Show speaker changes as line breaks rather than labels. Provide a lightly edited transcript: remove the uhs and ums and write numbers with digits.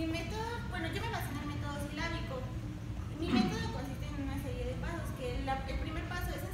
Mi método, bueno, yo me basé en el método silábico. Mi método consiste en una serie de pasos, que el primer paso es